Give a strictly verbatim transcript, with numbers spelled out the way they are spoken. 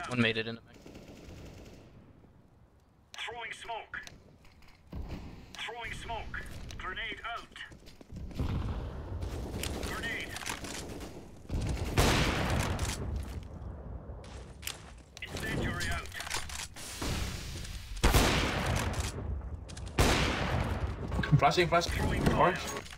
One made it in the back. Throwing smoke. Throwing smoke. Grenade out. Grenade. Incendiary out. Flashing, flashing. Orange.